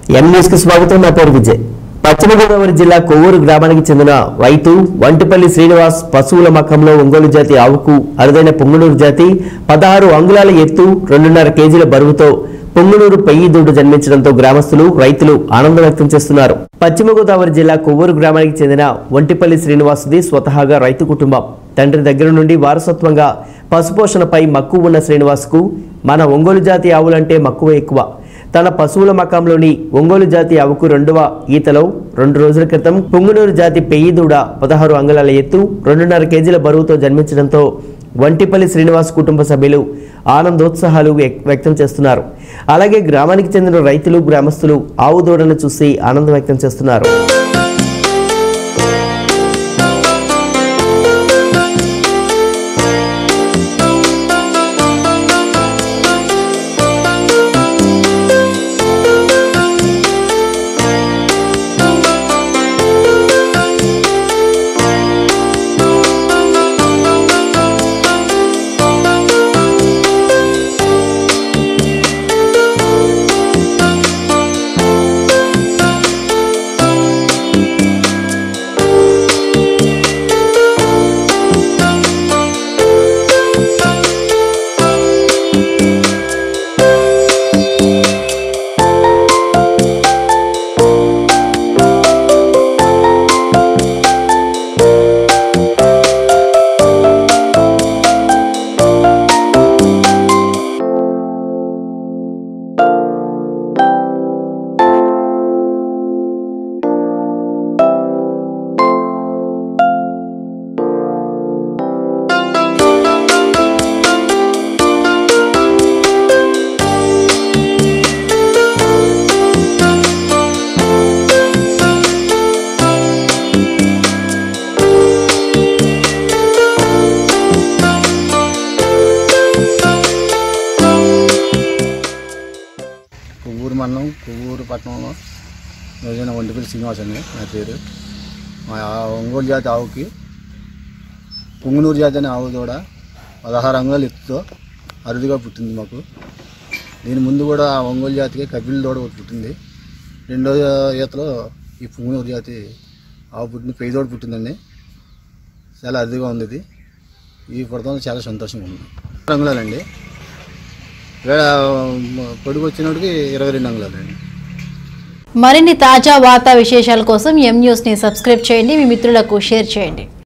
M News కి స్వాగతం. నా పేరు విజయ్. పశ్చిమ గోదావరి జిల్లా కొవ్వూరు గ్రామానికి చెందిన రైతు వంటిపల్లి శ్రీనివాస్ పశువుల మకంలో ఒంగోలు జాతి ఆవుకు అరుదైన పొంగునూరు జాతి 16 అంగుళాల ఎత్తు 2.5 కేజీల బరువుతో పొంగునూరు పెయ్యి దూడ జన్మించడంతో గ్రామస్తులు రైతులు ఆనందం వ్యక్తం చేస్తున్నారు. పశ్చిమ గోదావరి జిల్లా కొవ్వూరు గ్రామానికి చెందిన వంటిపల్లి శ్రీనివాస్ది స్వతహాగా రైతు కుటుంబం. తండ్రి దగ్గర నుండి వారసత్వంగా పశుపోషణపై మక్కువ ఉన్న శ్రీనివాస్కు మన ఒంగోలు జాతి ఆవులంటే మక్కువ ఎక్కువ. తన పశువుల మకంలోని ఒంగోలు జాతి ఆవుకు 2వ ఈతలో 2 రోజుల క్రితం పొంగునూరు జాతి పెయ్యి దూడ 16 అంగుళాల ఎత్తు 2.5 కేజీల బరువుతో జన్మించడంతో వంటిపల్లి శ్రీనివాస్ కుటుంబ సభ్యులు ఆనందోత్సాహాలు వ్యక్తం చేస్తున్నారు. అలాగే గ్రామానికి చెందిన రైతులు గ్రామస్తులు ఆవు దూడను చూసి ఆనందం వ్యక్తం చేస్తున్నారు. కొవ్వూరు మండలం కొవ్వూరు పట్టణంలో రోజైన వంటిపల్లి శ్రీనివాస్ అండి నా పేరు. మా ఒంగోలు జాతి ఆవుకి పొంగునూరు జాతి అనే ఆవు దూడ 16 అంగుళాల ఎత్తుతో అరుదుగా పుట్టింది మాకు. దీని ముందు కూడా ఒంగోలు జాతికి కపిల్ దూడ ఒకటి పుట్టింది. 2వ ఈతలో ఈ పొంగునూరు జాతి ఆవు పుట్టింది, పెయ్యి దూడ పుట్టిందండి. చాలా అరుదుగా ఉంది. ఇది ఈ పుడతంలో చాలా సంతోషంగా ఉంది. 16 అంగుళాలండి. పొడుగు వచ్చినోడికి 22 అంగుళాలండి. మరిన్ని తాజా వార్తా విశేషాల కోసం ఎంన్యూస్ ని సబ్స్క్రైబ్ చేయండి, మీ మిత్రులకు షేర్ చేయండి.